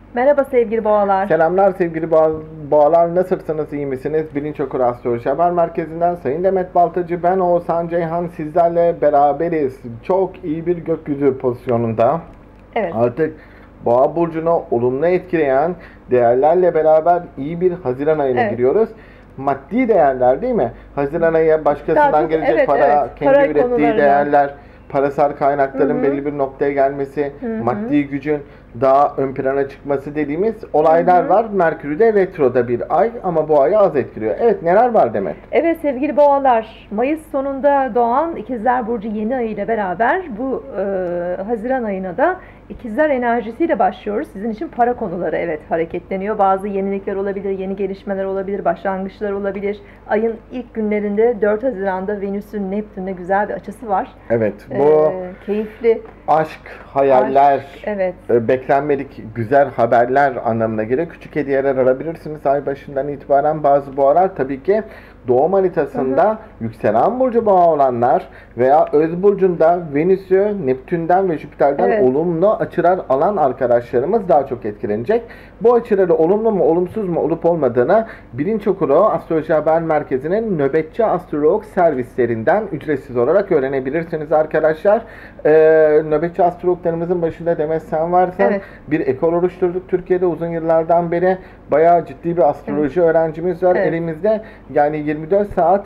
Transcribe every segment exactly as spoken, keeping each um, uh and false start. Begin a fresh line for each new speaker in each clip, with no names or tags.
Merhaba sevgili boğalar.
Selamlar sevgili boğa, boğalar, nasılsınız, iyi misiniz? Bilinç Okur Astroloji Haber Merkezi'nden Sayın Demet Baltacı, ben Oğuzhan Ceyhan sizlerle beraberiz. Çok iyi bir gökyüzü pozisyonunda.
Evet.
Artık Boğa burcunu olumlu etkileyen değerlerle beraber iyi bir Haziran ayına
Evet.
giriyoruz. Maddi değerler değil mi? Haziran ayı başkasından
çok-
gelecek
evet,
para,
evet.
kendi
Para
ürettiği
konularına.
değerler, parasal kaynakların
Hı hı.
belli bir noktaya gelmesi,
Hı hı.
maddi gücün daha ön plana çıkması dediğimiz olaylar
Hı hı.
var. Merkür de retroda bir ay ama bu ayı az etkiliyor. Evet, neler var Demet?
Evet sevgili boğalar, Mayıs sonunda doğan İkizler Burcu yeni ayı ile beraber bu e, Haziran ayına da İkizler enerjisiyle başlıyoruz. Sizin için para konuları evet hareketleniyor. Bazı yenilikler olabilir, yeni gelişmeler olabilir, başlangıçlar olabilir. Ayın ilk günlerinde dört Haziran'da Venüs'ün Neptün'le güzel bir açısı var.
Evet, bu
E, keyifli.
aşk, hayaller,
Aşk, evet.
e, beklenmedik güzel haberler anlamına geliyor. Küçük hediyeler alabilirsiniz ay başından itibaren. Bazı boğalar tabii ki doğum haritasında hı hı. yükselen burcu boğa olanlar veya öz burcunda Venüs'ü Neptün'den ve Jüpiter'den
Evet.
olumlu açılar alan arkadaşlarımız daha çok etkilenecek. Bu açıları olumlu mu olumsuz mu olup olmadığını Bilinç Okuru Astroloji Haber Merkezi'nin nöbetçi astrolog servislerinden ücretsiz olarak öğrenebilirsiniz arkadaşlar. Ee, nöbetçi astrologlarımızın başında Demet sen varsın.
Evet.
Bir ekol oluşturduk Türkiye'de uzun yıllardan beri. Bayağı ciddi bir astroloji evet. öğrencimiz var
Evet.
elimizde. Yani yirmi dört saat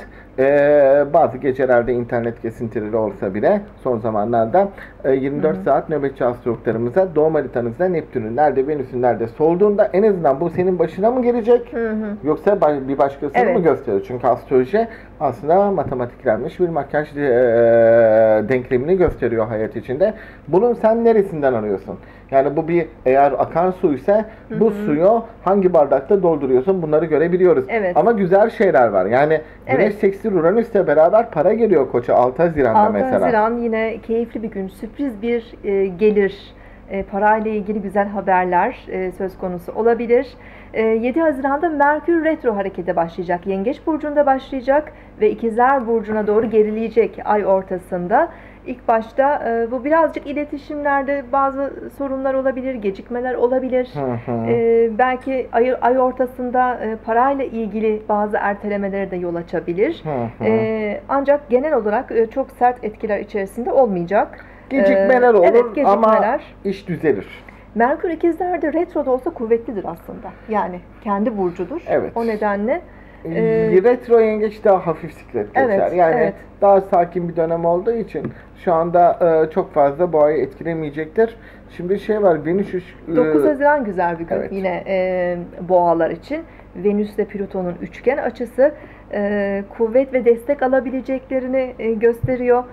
e, bazı gecelerde internet kesintileri olsa bile son zamanlarda e, yirmi dört hı hı. saat nöbetçi astrologlarımıza doğum haritanızda Neptün'ün nerede, Venüs'ün nerede solduğunda en azından bu senin başına mı gelecek? Hı hı. Yoksa bir başkasını evet. mı gösteriyor? Çünkü astroloji aslında matematiklenmiş bir makyaj e, denklemini gösteriyor hayat içinde. Bunun sen neresinden arıyorsun? Yani bu bir eğer akan su ise bu hı hı. suyu hangi bardakta dolduruyorsun bunları görebiliyoruz. Evet. Ama güzel şeyler var. Yani Güneş evet. seksil Uranüs'le beraber para geliyor Koç'a altı Haziran'da mesela.
altı Haziran yine keyifli bir gün. Sürpriz bir e, gelir. E, parayla ilgili güzel haberler e, söz konusu olabilir. E, yedi Haziran'da Merkür retro harekete başlayacak. Yengeç burcunda başlayacak ve İkizler burcuna doğru gerileyecek ay ortasında. İlk başta e, bu birazcık iletişimlerde bazı sorunlar olabilir, gecikmeler olabilir. Hı hı. E, belki ay, ay ortasında e, parayla ilgili bazı ertelemelere de yol açabilir. Hı hı. E, ancak genel olarak e, çok sert etkiler içerisinde olmayacak.
Gecikmeler olur
evet, gecikmeler.
Ama iş düzelir.
Merkür ikizlerde retroda olsa kuvvetlidir aslında. Yani kendi burcudur.
Evet.
O nedenle
e, retro yengeç daha hafif siklet geçer.
Evet,
yani
evet.
daha sakin bir dönem olduğu için şu anda e, çok fazla boğayı etkilemeyecektir. Şimdi şey var, Venüs e,
dokuz Haziran güzel bir gün
evet.
yine e, boğalar için. Venüs ile Plüton'un üçgen açısı e, kuvvet ve destek alabileceklerini e, gösteriyor.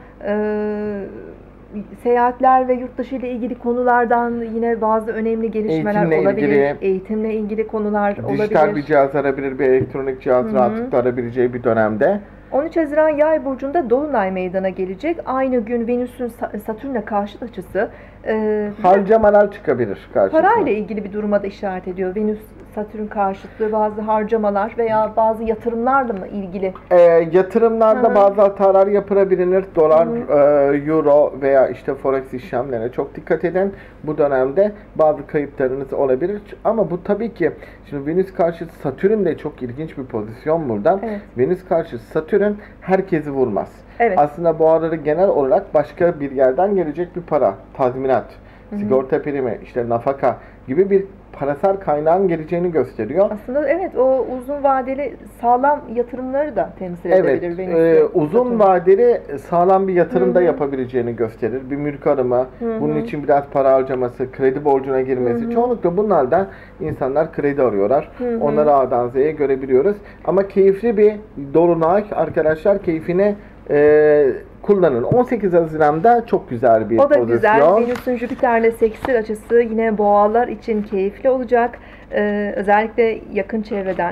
E, seyahatler ve yurt dışı ile ilgili konulardan yine bazı önemli gelişmeler
Eğitimle
olabilir.
Ilgili,
Eğitimle ilgili konular
dijital
olabilir.
Dijital bir cihaz arabilir, bir elektronik cihaz Hı-hı. rahatlıkla arabileceği bir dönemde.
on üç Haziran Yay burcunda Dolunay meydana gelecek. Aynı gün Venüs'ün Satürn'le karşıt açısı. E,
harcamalar çıkabilir karşısına.
Parayla ilgili bir duruma da işaret ediyor. Venüs Satürn karşıtlığı bazı harcamalar veya bazı yatırımlarla mı ilgili?
E, yatırımlarda Hı-hı. bazı hatalar yapılabilir. Dolar, e, euro veya işte forex işlemlerine çok dikkat edin. Bu dönemde bazı kayıplarınız olabilir. Ama bu tabii ki şimdi Venüs karşıtı Satürn de çok ilginç bir pozisyon burada. Evet. Venüs karşıtı Satürn herkesi vurmaz. Evet. Aslında boğaları genel olarak başka bir yerden gelecek bir para, tazminat, Hı-hı. sigorta primi, işte nafaka gibi bir parasal kaynağın geleceğini gösteriyor.
Aslında evet, o uzun vadeli sağlam yatırımları da temsil
evet,
edebilir.
Evet, e, uzun Satürn. vadeli sağlam bir yatırım Hı-hı. da yapabileceğini gösterir. Bir mülk alımı, Hı-hı. bunun için biraz para harcaması, kredi borcuna girmesi. Hı-hı. Çoğunlukla bunlardan insanlar kredi arıyorlar. Hı-hı. Onları A'dan Z'ye görebiliyoruz. Ama keyifli bir dolunay arkadaşlar, keyfine e, kullanın. on sekiz Haziran'da çok güzel bir
pozisyon. O da
pozisyon.
güzel. Venüs'ün Jüpiter'le seksil açısı yine boğalar için keyifli olacak. Ee, özellikle yakın çevreden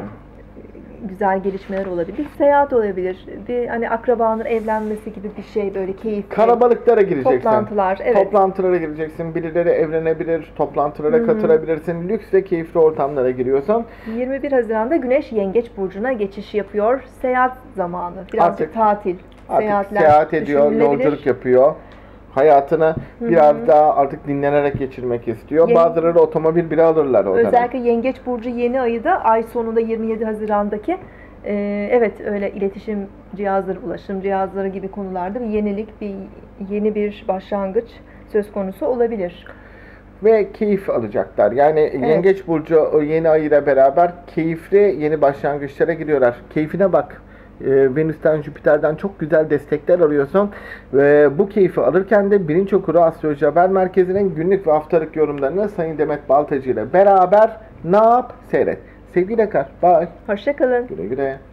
güzel gelişmeler olabilir. Seyahat olabilir. Bir hani akrabanın evlenmesi gibi bir şey, böyle keyifli.
Kalabalıklara gireceksin.
Toplantılar, evet.
Toplantılara gireceksin. Birileri evlenebilir, toplantılara Hı-hı. katılabilirsin. Lüks ve keyifli ortamlara giriyorsan.
yirmi bir Haziran'da Güneş Yengeç burcuna geçiş yapıyor. Seyahat zamanı. Birazcık
Artık,
tatil.
Artık seyahat ediyor, yolculuk yapıyor. hayatını biraz daha artık dinlenerek geçirmek istiyor.
Yeni-
Bazıları otomobil bile alırlar o dönem.
Özellikle Yengeç Burcu yeni ayı da ay sonunda yirmi yedi Haziran'daki e, evet öyle iletişim cihazları, ulaşım cihazları gibi konularda bir yenilik, bir yeni bir başlangıç söz konusu olabilir.
Ve keyif alacaklar. Yani
Evet.
Yengeç Burcu o yeni ay ile beraber keyifli yeni başlangıçlara giriyorlar. Keyfine bak. Ee, Venüs'ten, Jüpiter'den çok güzel destekler arıyorsun. Ve bu keyfi alırken de Bilinç Okuru Astroloji Haber Merkezi'nin günlük ve haftalık yorumlarını Sayın Demet Baltacı ile beraber ne yap? Seyret. Sevgiyle kal. Bye.
Hoşça kalın.
Güle güle.